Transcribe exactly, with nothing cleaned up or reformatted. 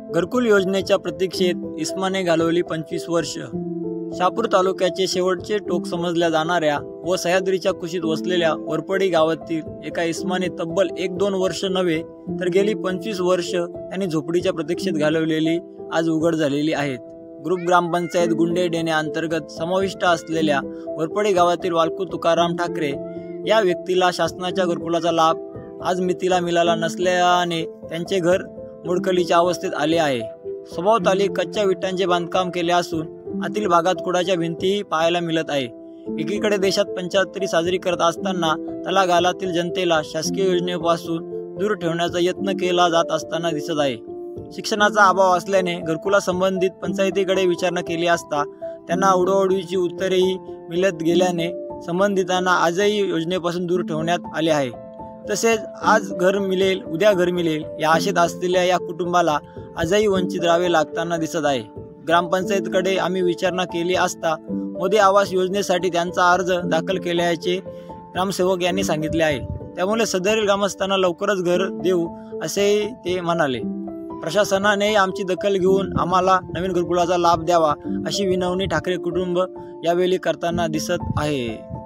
घरकुल योजनेच्या प्रतीक्षेत इस्माने घालवली पंचवीस वर्ष। शहापूर तालुक्याचे शेवटचे टोक समजल्या जाणाऱ्या व सह्याद्रीच्या कुशीत वसलेल्या वरपडी गावातील एका इस्माने तब्बल एक दोन वर्ष नव्हे तर गेली पंचवीस वर्ष त्यांनी झोपडीच्या प्रतीक्षेत घालवलेली आज उघड झालेली आहेत। ग्रुप ग्रामपंचायत गुंडेडेणे अंतर्गत समाविष्ट असलेल्या वरपडी गावातील वाल्कू तुकाराम ठाकरे या व्यक्तीला शासनाच्या घरकुलाचा लाभ आज मितीला मिळाला नसल्याने त्यांचे घर मोडकलीच्या अवस्थेत आले आहे। सभोवताली कच्च्या विटांचे बांधकाम केले असून आतील भागात कुडाच्या भिंतीही पाहायला मिळत आहे। एकीकडे देशात पंचाहत्तरी साजरी करत असताना तळागाळातील जनतेला शासकीय योजनेपासून दूर ठेवण्याचा यत्न केला जात असताना दिसत आहे। शिक्षणाचा अभाव असल्याने घरकुला संबंधित पंचायतीकडे विचारणा केली असता त्यांना उडवाउडवीची उत्तरेही मिळत गेल्याने संबंधितांना आजही योजनेपासून दूर ठेवण्यात आले आहे। तसेच आज घर मिळेल उद्या घर मिळेल या आशेत असलेल्या या कुटुंबाला आजही वंचित राहावे लागताना दिसत आहे। ग्रामपंचायतीकडे आम्ही विचारणा केली असता मोदी आवास योजनेसाठी त्यांचा अर्ज दाखल केल्याचे ग्रामसेवक यांनी सांगितले आहे। त्यामुळे सदरील ग्रामस्थांना लवकरच घर देऊ असेही ते म्हणाले। प्रशासनाने आमची दखल घेऊन आम्हाला नवीन घरकुलाचा लाभ द्यावा अशी विनवणी ठाकरे कुटुंब यावेळी करताना दिसत आहे।